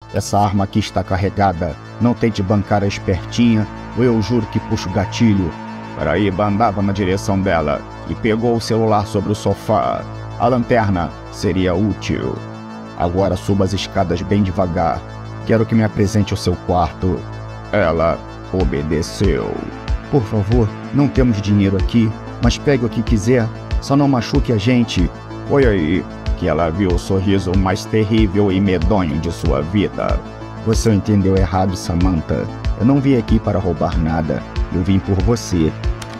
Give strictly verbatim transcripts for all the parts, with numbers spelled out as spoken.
Essa arma aqui está carregada. Não tente bancar a espertinha, ou eu juro que puxo o gatilho. Paraíba andava na direção dela e pegou o celular sobre o sofá. A lanterna seria útil. Agora suba as escadas bem devagar. Quero que me apresente o seu quarto. Ela obedeceu. Por favor, não temos dinheiro aqui, mas pegue o que quiser. Só não machuque a gente. Foi aí que ela viu o sorriso mais terrível e medonho de sua vida. Você entendeu errado, Samantha. Eu não vim aqui para roubar nada. Eu vim por você.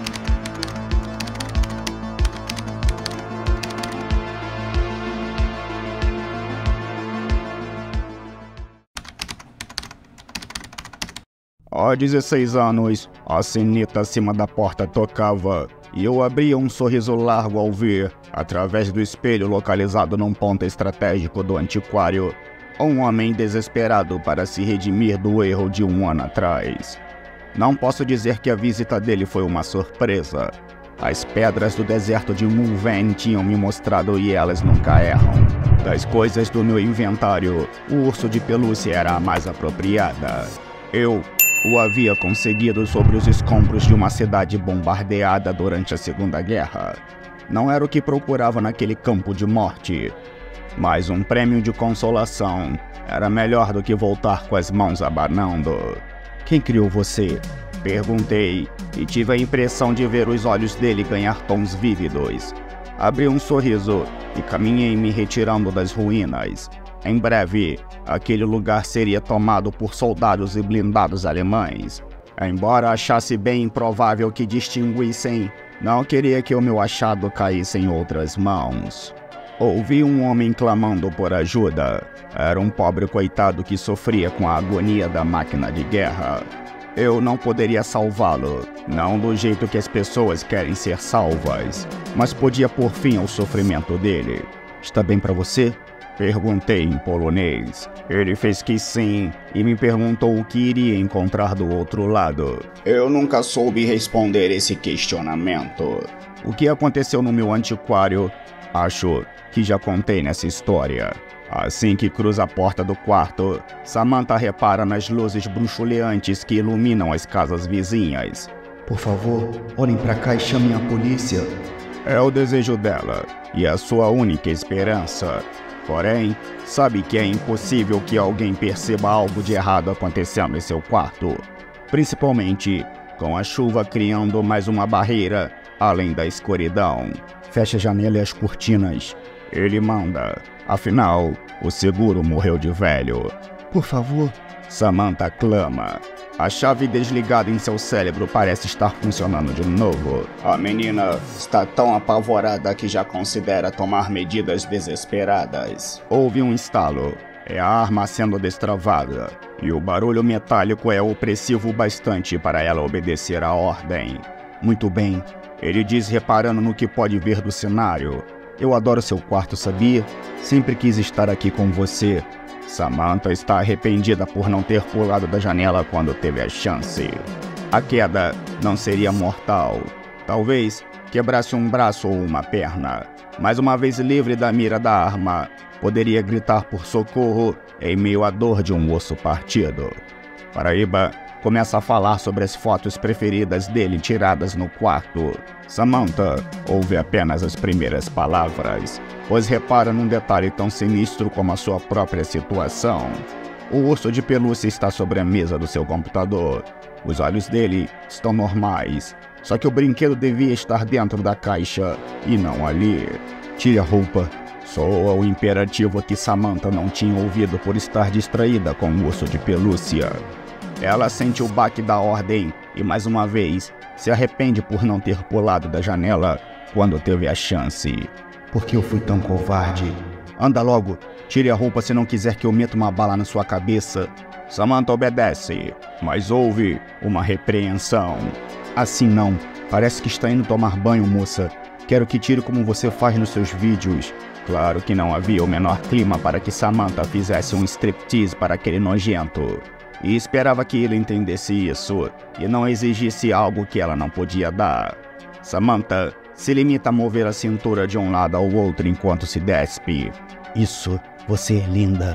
Há dezesseis anos, a sineta acima da porta tocava, e eu abria um sorriso largo ao ver, através do espelho localizado num ponto estratégico do antiquário, um homem desesperado para se redimir do erro de um ano atrás. Não posso dizer que a visita dele foi uma surpresa. As pedras do deserto de Mulven tinham me mostrado e elas nunca erram. Das coisas do meu inventário, o urso de pelúcia era a mais apropriada. Eu o havia conseguido sobre os escombros de uma cidade bombardeada durante a Segunda Guerra. Não era o que procurava naquele campo de morte, mas um prêmio de consolação era melhor do que voltar com as mãos abanando. Quem criou você? Perguntei, e tive a impressão de ver os olhos dele ganhar tons vívidos. Abri um sorriso e caminhei me retirando das ruínas. Em breve, aquele lugar seria tomado por soldados e blindados alemães. Embora achasse bem improvável que distinguissem, não queria que o meu achado caísse em outras mãos. Ouvi um homem clamando por ajuda. Era um pobre coitado que sofria com a agonia da máquina de guerra. Eu não poderia salvá-lo, não do jeito que as pessoas querem ser salvas, mas podia pôr fim ao sofrimento dele. Está bem para você? Perguntei em polonês. Ele fez que sim e me perguntou o que iria encontrar do outro lado. Eu nunca soube responder esse questionamento. O que aconteceu no meu antiquário, acho que já contei nessa história. Assim que cruza a porta do quarto, Samantha repara nas luzes bruxuleantes que iluminam as casas vizinhas. Por favor, olhem para cá e chamem a polícia. É o desejo dela e a sua única esperança. Porém, sabe que é impossível que alguém perceba algo de errado acontecendo em seu quarto. Principalmente com a chuva criando mais uma barreira, além da escuridão. Feche a janela e as cortinas. Ele manda. Afinal, o seguro morreu de velho. Por favor, Samantha clama. A chave desligada em seu cérebro parece estar funcionando de novo. A menina está tão apavorada que já considera tomar medidas desesperadas. Houve um estalo. É a arma sendo destravada. E o barulho metálico é opressivo bastante para ela obedecer à ordem. Muito bem, ele diz reparando no que pode ver do cenário. Eu adoro seu quarto, sabia? Sempre quis estar aqui com você. Samantha está arrependida por não ter pulado da janela quando teve a chance. A queda não seria mortal. Talvez quebrasse um braço ou uma perna. Mas uma vez livre da mira da arma, poderia gritar por socorro em meio à dor de um osso partido. Paraíba começa a falar sobre as fotos preferidas dele tiradas no quarto. Samantha ouve apenas as primeiras palavras, pois repara num detalhe tão sinistro como a sua própria situação. O urso de pelúcia está sobre a mesa do seu computador. Os olhos dele estão normais, só que o brinquedo devia estar dentro da caixa e não ali. Tire a roupa. Soa o imperativo que Samantha não tinha ouvido por estar distraída com o urso de pelúcia. Ela sente o baque da ordem e, mais uma vez, se arrepende por não ter pulado da janela quando teve a chance. Por que eu fui tão covarde? Anda logo, tire a roupa se não quiser que eu meta uma bala na sua cabeça. Samantha obedece, mas houve uma repreensão. Assim não, parece que está indo tomar banho, moça. Quero que tire como você faz nos seus vídeos. Claro que não havia o menor clima para que Samantha fizesse um striptease para aquele nojento. E esperava que ele entendesse isso e não exigisse algo que ela não podia dar. Samantha se limita a mover a cintura de um lado ao outro enquanto se despe. Isso, você é linda.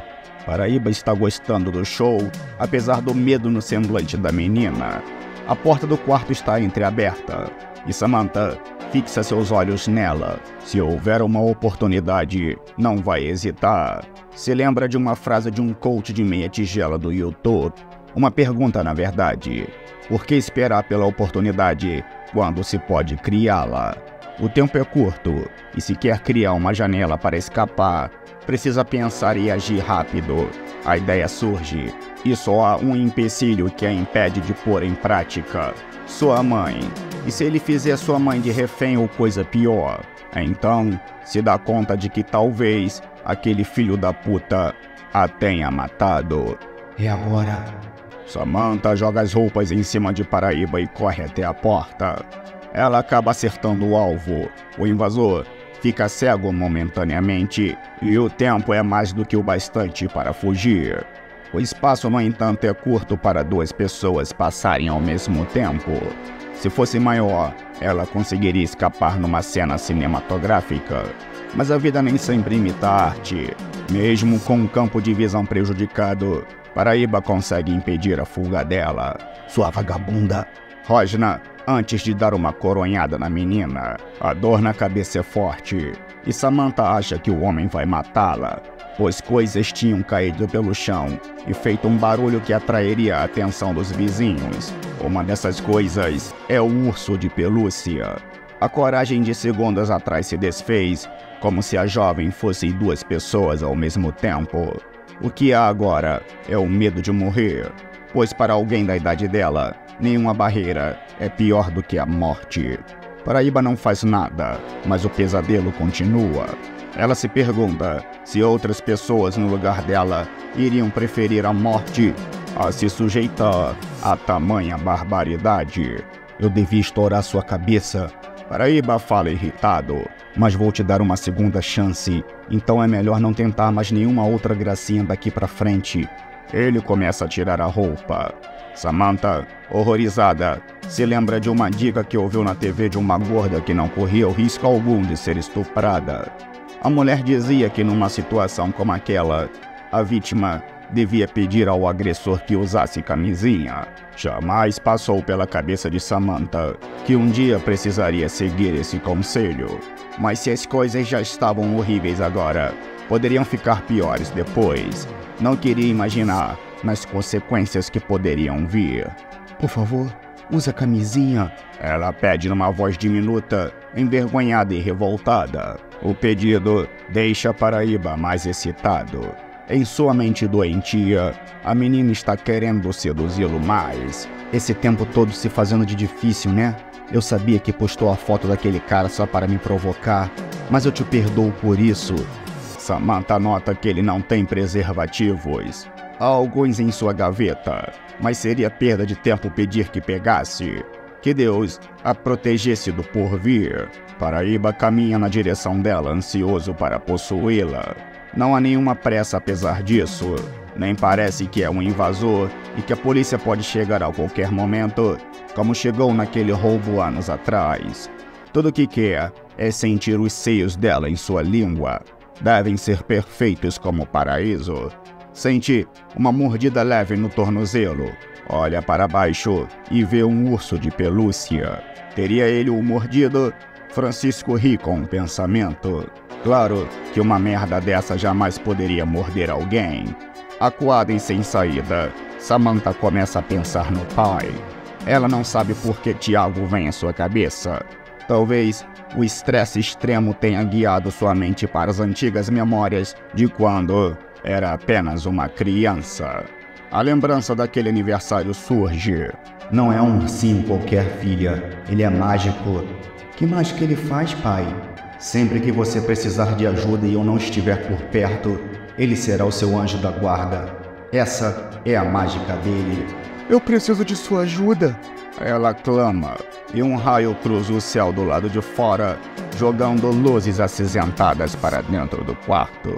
Paraíba está gostando do show, apesar do medo no semblante da menina. A porta do quarto está entreaberta e Samantha fixa seus olhos nela. Se houver uma oportunidade, não vai hesitar. Se lembra de uma frase de um coach de meia tigela do YouTube. Uma pergunta, na verdade. Por que esperar pela oportunidade quando se pode criá-la? O tempo é curto e se quer criar uma janela para escapar, precisa pensar e agir rápido. A ideia surge e só há um empecilho que a impede de pôr em prática. Sua mãe. E se ele fizer sua mãe de refém ou coisa pior? Então, se dá conta de que talvez aquele filho da puta a tenha matado. É agora. Samantha joga as roupas em cima de Paraíba e corre até a porta. Ela acaba acertando o alvo. O invasor fica cego momentaneamente e o tempo é mais do que o bastante para fugir. O espaço, no entanto, é curto para duas pessoas passarem ao mesmo tempo. Se fosse maior, ela conseguiria escapar numa cena cinematográfica. Mas a vida nem sempre imita a arte. Mesmo com um campo de visão prejudicado, Paraíba consegue impedir a fuga dela. Sua vagabunda. Rosna, antes de dar uma coronhada na menina, a dor na cabeça é forte, e Samantha acha que o homem vai matá-la, pois coisas tinham caído pelo chão e feito um barulho que atrairia a atenção dos vizinhos. Uma dessas coisas é o urso de pelúcia. A coragem de segundos atrás se desfez, como se a jovem fosse duas pessoas ao mesmo tempo. O que há agora é o medo de morrer, pois para alguém da idade dela, nenhuma barreira é pior do que a morte. Paraíba não faz nada, mas o pesadelo continua. Ela se pergunta se outras pessoas no lugar dela iriam preferir a morte a se sujeitar a tamanha barbaridade. Eu devia estourar sua cabeça. Paraíba fala irritado. Mas vou te dar uma segunda chance, então é melhor não tentar mais nenhuma outra gracinha daqui pra frente. Ele começa a tirar a roupa. Samantha, horrorizada, se lembra de uma dica que ouviu na T V de uma gorda que não corria o risco algum de ser estuprada. A mulher dizia que numa situação como aquela, a vítima devia pedir ao agressor que usasse camisinha. Jamais passou pela cabeça de Samantha que um dia precisaria seguir esse conselho. Mas se as coisas já estavam horríveis agora, poderiam ficar piores depois. Não queria imaginar nas consequências que poderiam vir. Por favor, usa a camisinha. Ela pede numa voz diminuta, envergonhada e revoltada. O pedido deixa Paraíba mais excitado. Em sua mente doentia, a menina está querendo seduzi-lo mais. Esse tempo todo se fazendo de difícil, né? Eu sabia que postou a foto daquele cara só para me provocar, mas eu te perdoo por isso. Samantha nota que ele não tem preservativos. Há alguns em sua gaveta, mas seria perda de tempo pedir que pegasse. Que Deus a protegesse do porvir. Paraíba caminha na direção dela, ansioso para possuí-la. Não há nenhuma pressa apesar disso. Nem parece que é um invasor e que a polícia pode chegar a qualquer momento, como chegou naquele roubo anos atrás. Tudo o que quer é sentir os seios dela em sua língua. Devem ser perfeitos como o paraíso. Sente uma mordida leve no tornozelo. Olha para baixo e vê um urso de pelúcia. Teria ele o mordido? Francisco ri com um pensamento. Claro que uma merda dessa jamais poderia morder alguém. Acuada e sem saída, Samantha começa a pensar no pai. Ela não sabe por que Tiago vem à sua cabeça. Talvez o estresse extremo tenha guiado sua mente para as antigas memórias de quando era apenas uma criança. A lembrança daquele aniversário surge. Não é um ursinho qualquer, filha. Ele é mágico. Que mágica ele faz, pai? Sempre que você precisar de ajuda e eu não estiver por perto, ele será o seu anjo da guarda. Essa é a mágica dele. Eu preciso de sua ajuda. Ela clama, e um raio cruza o céu do lado de fora, jogando luzes acinzentadas para dentro do quarto.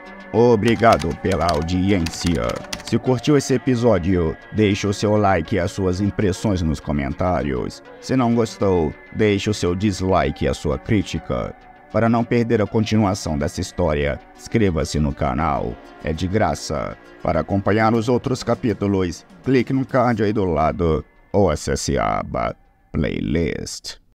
Obrigado pela audiência. Se curtiu esse episódio, deixe o seu like e as suas impressões nos comentários. Se não gostou, deixe o seu dislike e a sua crítica. Para não perder a continuação dessa história, inscreva-se no canal, é de graça. Para acompanhar os outros capítulos, clique no card aí do lado ou acesse a aba Playlist.